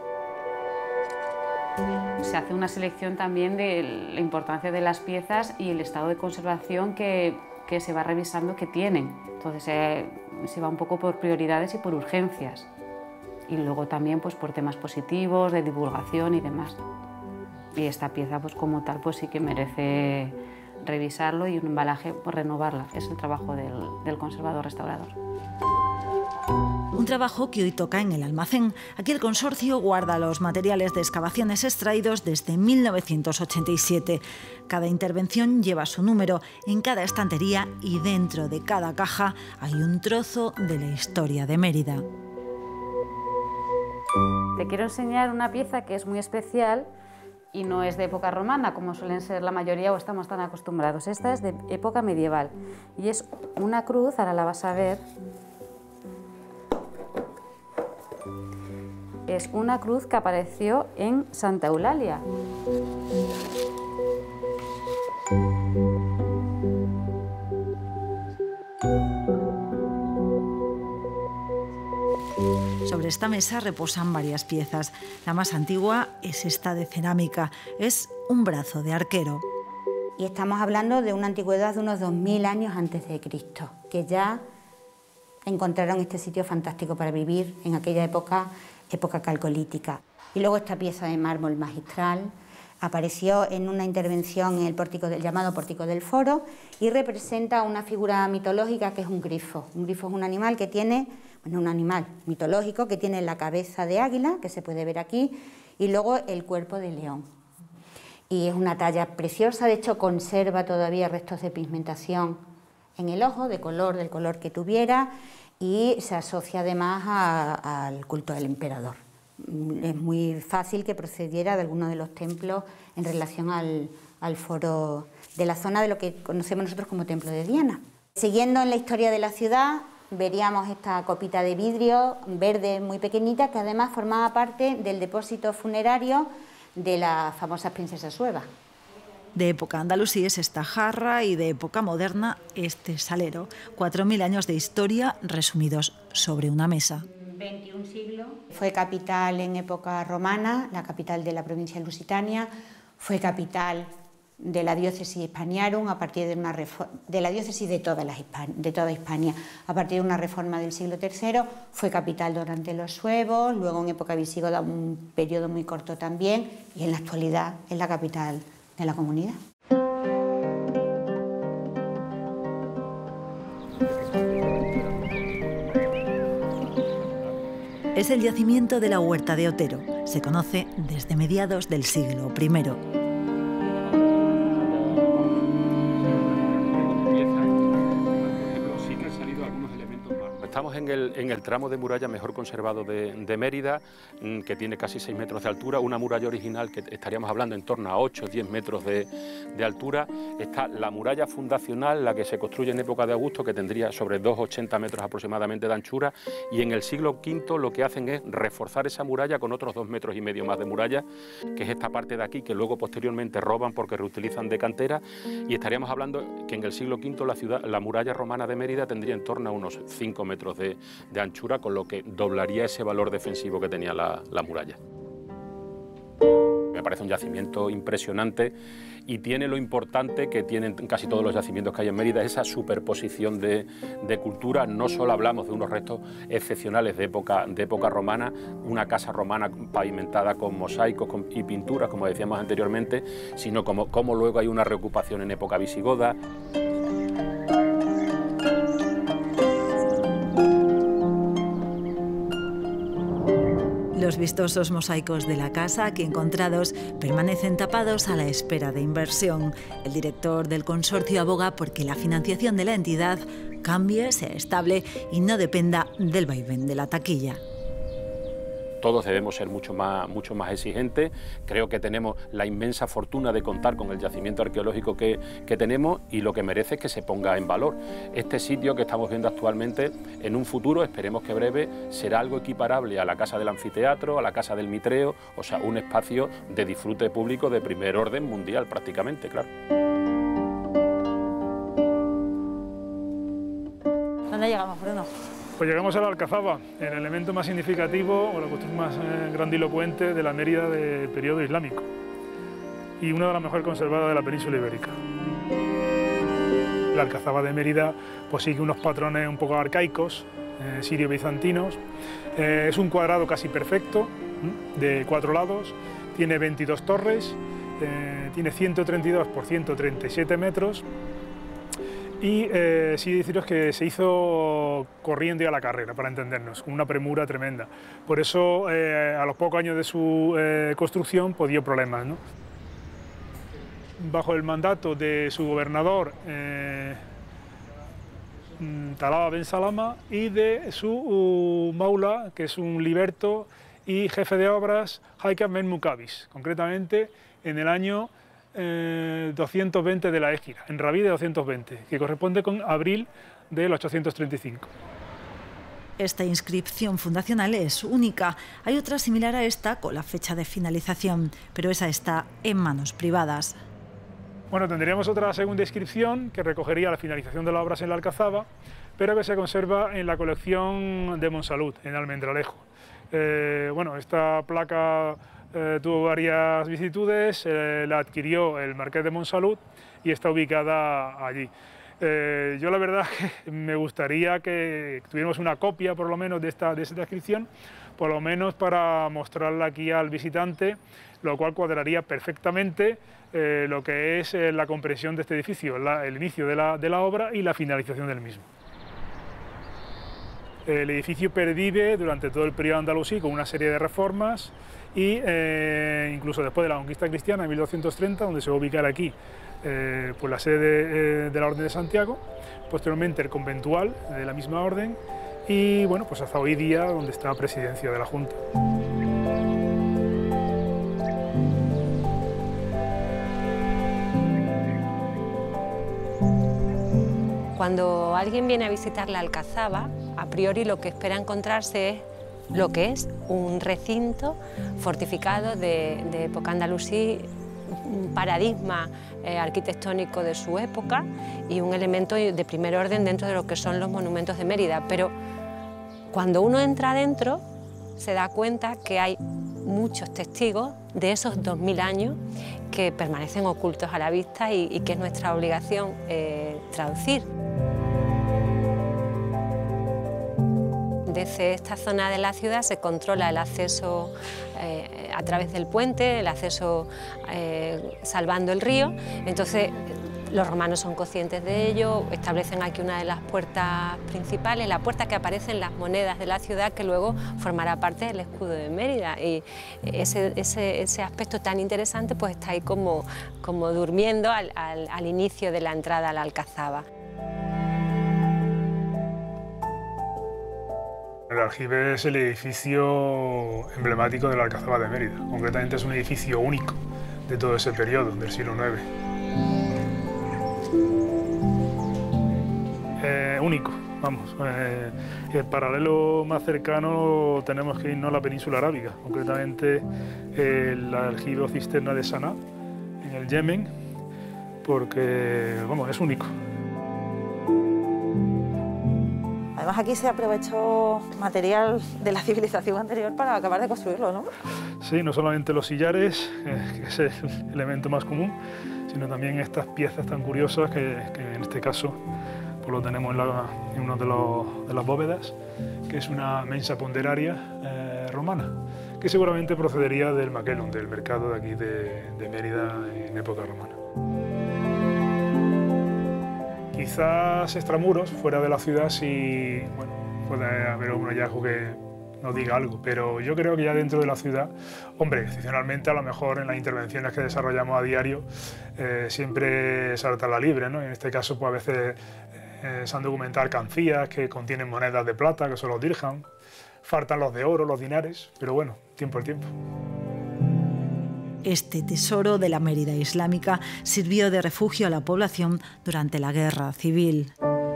Se hace una selección también de la importancia de las piezas y el estado de conservación que, que se va revisando que tienen. Entonces eh, se va un poco por prioridades y por urgencias. Y luego también pues, por temas positivos, de divulgación y demás. Y esta pieza pues, como tal pues, sí que merece revisarlo y un embalaje, pues, renovarla. Es el trabajo del, del conservador restaurador. Un trabajo que hoy toca en el almacén. Aquí el consorcio guarda los materiales de excavaciones extraídos desde mil novecientos ochenta y siete. Cada intervención lleva su número en cada estantería y dentro de cada caja hay un trozo de la historia de Mérida. Te quiero enseñar una pieza que es muy especial y no es de época romana, como suelen ser la mayoría o estamos tan acostumbrados. Esta es de época medieval y es una cruz, ahora la vas a ver. Es una cruz que apareció en Santa Eulalia. Sobre esta mesa reposan varias piezas. La más antigua es esta de cerámica. Es un brazo de arquero. Y estamos hablando de una antigüedad de unos dos mil años antes de Cristo, que ya encontraron este sitio fantástico para vivir en aquella época, época calcolítica. Y luego esta pieza de mármol magistral apareció en una intervención en el pórtico del llamado Pórtico del Foro y representa una figura mitológica que es un grifo. Un grifo es un animal que tiene, bueno, un animal mitológico que tiene la cabeza de águila, que se puede ver aquí, y luego el cuerpo de león. Y es una talla preciosa, de hecho conserva todavía restos de pigmentación en el ojo, de color, del color que tuviera, y se asocia además a, al culto del emperador. Es muy fácil que procediera de alguno de los templos en relación al, al foro de la zona de lo que conocemos nosotros como Templo de Diana. Siguiendo en la historia de la ciudad, veríamos esta copita de vidrio verde muy pequeñita que además formaba parte del depósito funerario de las famosas princesas suevas. De época andalusí es esta jarra y de época moderna este salero. Cuatro mil años de historia resumidos sobre una mesa. veintiún siglos. Fue capital en época romana, la capital de la provincia de Lusitania, fue capital de la diócesis Hispaniarum a partir de una de la diócesis de toda, la de toda Hispania, a partir de una reforma del siglo tercero, fue capital durante los suevos, luego en época visigoda un periodo muy corto también, y en la actualidad es la capital de la comunidad. Es el yacimiento de la Huerta de Otero. Se conoce desde mediados del siglo primero. Estamos en el, en el tramo de muralla mejor conservado de, de Mérida, que tiene casi seis metros de altura, una muralla original que estaríamos hablando en torno a ocho o diez metros de, de altura. Está la muralla fundacional, la que se construye en época de Augusto, que tendría sobre dos coma ochenta metros aproximadamente de anchura, y en el siglo quinto lo que hacen es reforzar esa muralla con otros dos metros y medio más de muralla, que es esta parte de aquí, que luego posteriormente roban porque reutilizan de cantera, y estaríamos hablando que en el siglo quinto la, ciudad, la muralla romana de Mérida tendría en torno a unos cinco metros De, de anchura, con lo que doblaría ese valor defensivo que tenía la, la muralla. Me parece un yacimiento impresionante y tiene lo importante que tienen casi todos los yacimientos que hay en Mérida, esa superposición de, de cultura. No solo hablamos de unos restos excepcionales de época, de época romana, una casa romana pavimentada con mosaicos con, y pinturas, como decíamos anteriormente, sino como, como luego hay una reocupación en época visigoda. Los vistosos mosaicos de la casa, aquí encontrados, permanecen tapados a la espera de inversión. El director del consorcio aboga porque la financiación de la entidad cambie, sea estable y no dependa del vaivén de la taquilla. Todos debemos ser mucho más, mucho más exigentes. Creo que tenemos la inmensa fortuna de contar con el yacimiento arqueológico que, que tenemos, y lo que merece es que se ponga en valor. Este sitio que estamos viendo actualmente, en un futuro, esperemos que breve, será algo equiparable a la Casa del Anfiteatro, a la Casa del Mitreo, o sea, un espacio de disfrute público de primer orden mundial prácticamente, claro. ¿Dónde llegamos, Bruno? Pues llegamos a la Alcazaba, el elemento más significativo o la cuestión más eh, grandilocuente de la Mérida del periodo islámico y una de las mejor conservadas de la península ibérica. La Alcazaba de Mérida pues, sigue unos patrones un poco arcaicos, eh, sirio-bizantinos. Eh, es un cuadrado casi perfecto, de cuatro lados, tiene veintidós torres, eh, tiene ciento treinta y dos por ciento treinta y siete metros. Y eh, sí deciros que se hizo corriendo y a la carrera, para entendernos, con una premura tremenda. Por eso, eh, a los pocos años de su eh, construcción, pues dio problemas, ¿no? Bajo el mandato de su gobernador, eh, Talaba Ben Salama, y de su uh, maula, que es un liberto y jefe de obras, Haikam Ben Mukavis, concretamente en el año Eh, doscientos veinte de la Égira, en Rabí de doscientos veinte, que corresponde con abril del ochocientos treinta y cinco. Esta inscripción fundacional es única. Hay otra similar a esta con la fecha de finalización, pero esa está en manos privadas. Bueno, tendríamos otra segunda inscripción que recogería la finalización de las obras en la Alcazaba, pero que se conserva en la colección de Monsalud, en Almendralejo. Eh, bueno, esta placa eh, tuvo varias vicisitudes, eh, la adquirió el Marqués de Monsalud y está ubicada allí. Eh, yo la verdad que me gustaría que tuviéramos una copia por lo menos de esta, de esta inscripción, por lo menos para mostrarla aquí al visitante, lo cual cuadraría perfectamente eh, lo que es eh, la comprensión de este edificio, la, el inicio de la, de la obra y la finalización del mismo. El edificio pervive durante todo el periodo andalusí con una serie de reformas y eh, incluso después de la conquista cristiana en mil doscientos treinta, donde se va a ubicar aquí eh, pues la sede de, eh, de la Orden de Santiago, posteriormente el conventual de la misma orden y bueno, pues hasta hoy día donde está la presidencia de la Junta. Cuando alguien viene a visitar la Alcazaba, a priori lo que espera encontrarse es lo que es un recinto fortificado de, de época andalusí, un paradigma eh, arquitectónico de su época y un elemento de primer orden dentro de lo que son los monumentos de Mérida. Pero cuando uno entra adentro se da cuenta que hay muchos testigos de esos dos mil años que permanecen ocultos a la vista y, y que es nuestra obligación eh, traducir. Desde esta zona de la ciudad se controla el acceso eh, a través del puente, el acceso eh, salvando el río. Entonces, los romanos son conscientes de ello, establecen aquí una de las puertas principales, la puerta que aparece en las monedas de la ciudad, que luego formará parte del escudo de Mérida. Y ese, ese, ese aspecto tan interesante pues está ahí como, como durmiendo al, al, al inicio de la entrada a la Alcazaba. El aljibe es el edificio emblemático de la Alcazaba de Mérida. Concretamente es un edificio único de todo ese periodo, del siglo nueve. Eh, único, vamos. Eh, el paralelo más cercano tenemos que irnos a la península arábiga, concretamente el aljibe o cisterna de Saná, en el Yemen, porque vamos, es único. Además aquí se aprovechó material de la civilización anterior para acabar de construirlo, ¿no? Sí, no solamente los sillares, eh, que es el elemento más común, sino también estas piezas tan curiosas que, que en este caso pues lo tenemos en, la, en una de, los, de las bóvedas, que es una mensa ponderaria eh, romana, que seguramente procedería del Maquelon, del mercado de aquí de, de Mérida en época romana. Quizás extramuros, fuera de la ciudad, sí, bueno, puede haber un hallazgo que nos diga algo, pero yo creo que ya dentro de la ciudad, hombre, excepcionalmente a lo mejor en las intervenciones que desarrollamos a diario, eh, siempre salta la libre, ¿no? En este caso, pues a veces eh, se han documentado alcancías que contienen monedas de plata, que son los dirham, faltan los de oro, los dinares, pero bueno, tiempo al tiempo. Este tesoro de la Mérida islámica sirvió de refugio a la población durante la Guerra Civil.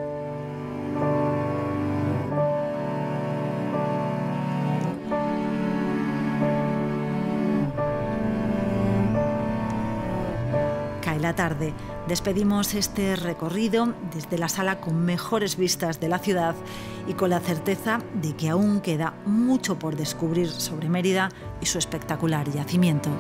Cae la tarde. Despedimos este recorrido desde la sala con mejores vistas de la ciudad y con la certeza de que aún queda mucho por descubrir sobre Mérida y su espectacular yacimiento.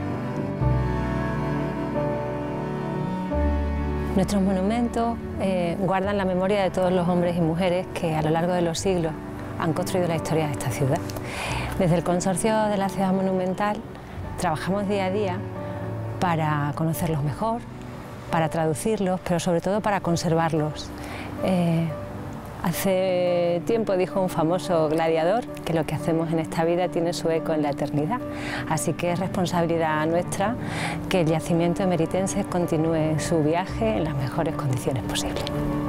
Nuestros monumentos eh, guardan la memoria de todos los hombres y mujeres que a lo largo de los siglos han construido la historia de esta ciudad. Desde el Consorcio de la Ciudad Monumental trabajamos día a día para conocerlos mejor, para traducirlos, pero sobre todo para conservarlos. Eh, hace tiempo dijo un famoso gladiador que lo que hacemos en esta vida tiene su eco en la eternidad, así que es responsabilidad nuestra que el yacimiento emeritense continúe su viaje en las mejores condiciones posibles.